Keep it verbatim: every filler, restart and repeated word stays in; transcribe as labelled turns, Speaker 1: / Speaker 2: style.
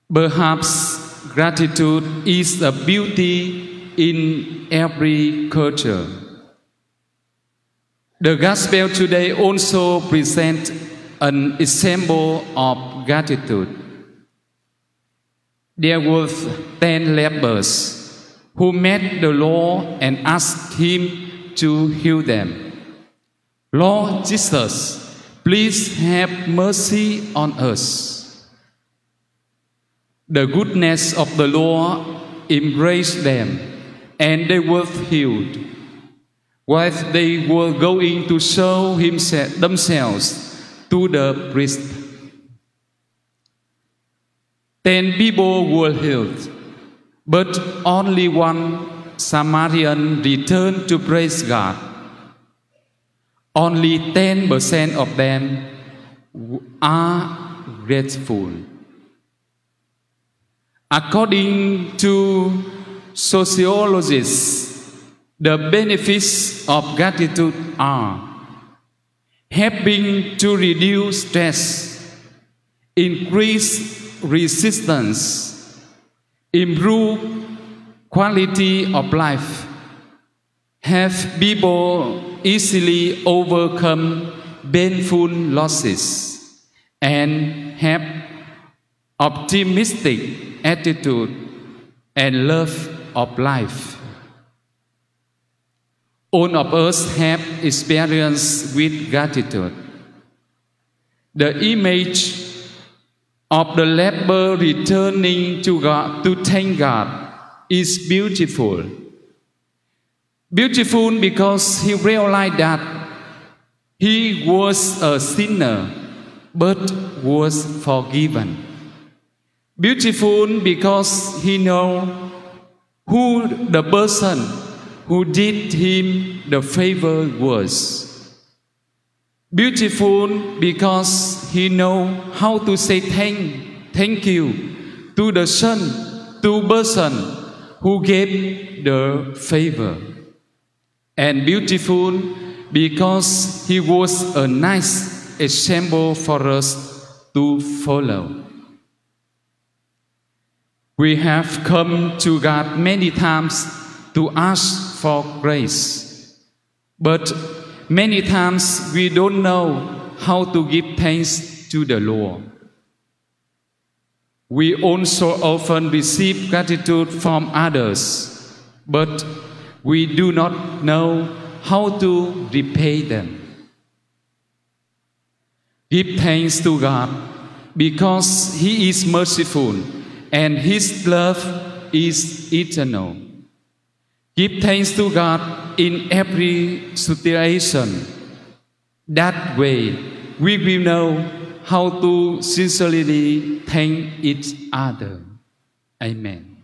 Speaker 1: Perhaps gratitude is a beauty in every culture. The Gospel today also presents an example of gratitude. There were ten lepers who met the Lord and asked Him to heal them. Lord Jesus, please have mercy on us. The goodness of the Lord embraced them, and they were healed. While they were going to show himself, themselves to the priest, ten people were healed, but only one Samaritan returned to praise God. Only ten percent of them are grateful. According to sociologists, the benefits of gratitude are helping to reduce stress, increase resistance, improve quality of life, help people easily overcome painful losses, and have optimistic attitude and love of life. All of us have experience with gratitude. The image of the leper returning to God to thank God is beautiful. Beautiful because he realized that he was a sinner but was forgiven. Beautiful because he knows who the person who did him the favor was. Beautiful because he knows how to say thank, thank you to the son, to person who gave the favor. And beautiful because he was a nice example for us to follow. We have come to God many times to ask for grace, but many times we don't know how to give thanks to the Lord. We also often receive gratitude from others, but we do not know how to repay them. Give thanks to God because He is merciful and His love is eternal. Give thanks to God in every situation. That way, we will know how to sincerely thank each other. Amen.